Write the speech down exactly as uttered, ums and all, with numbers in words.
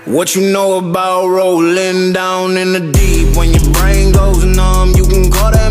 What you know about rolling down in the deep? When your brain goes numb, you can call that